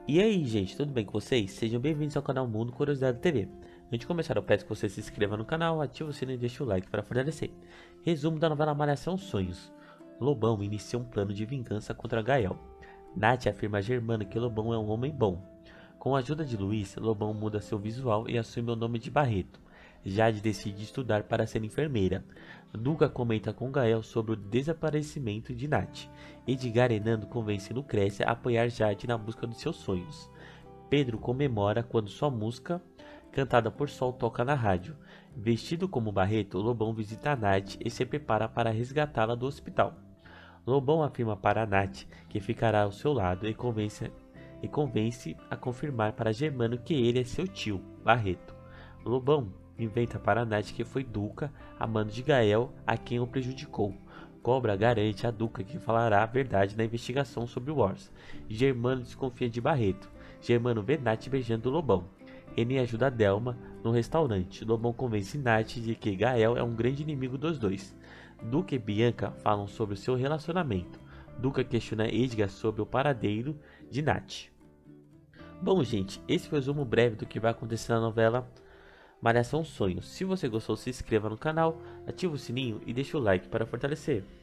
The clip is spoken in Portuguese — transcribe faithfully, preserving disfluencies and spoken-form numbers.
E aí, gente, tudo bem com vocês? Sejam bem-vindos ao canal Mundo Curiosidade T V. Antes de começar, eu peço que você se inscreva no canal, ative o sininho e deixe o like para fortalecer. Resumo da novela Malhação Sonhos. Lobão inicia um plano de vingança contra Gael. Nath afirma a Germano que Lobão é um homem bom. Com a ajuda de Luiz, Lobão muda seu visual e assume o nome de Barreto. Jade decide estudar para ser enfermeira. Duca comenta com Gael sobre o desaparecimento de Nath. Edgar e Nando convencem Lucrécia a apoiar Jade na busca dos seus sonhos. Pedro comemora quando sua música, cantada por Sol, toca na rádio. Vestido como Barreto, Lobão visita a Nath e se prepara para resgatá-la do hospital. Lobão afirma para Nath que ficará ao seu lado e convence, e convence a confirmar para Germano que ele é seu tio, Barreto. Lobão inventa para Nath que foi Duca, amando de Gael, a quem o prejudicou. Cobra garante a Duca que falará a verdade na investigação sobre o Wars. Germano desconfia de Barreto. Germano vê Nath beijando Lobão. René ajuda Delma no restaurante. Lobão convence Nath de que Gael é um grande inimigo dos dois. Duca e Bianca falam sobre o seu relacionamento. Duca questiona Edgar sobre o paradeiro de Nath. Bom, gente, esse foi o resumo breve do que vai acontecer na novela Malhação Sonhos. Se você gostou, se inscreva no canal, ative o sininho e deixe o like para fortalecer.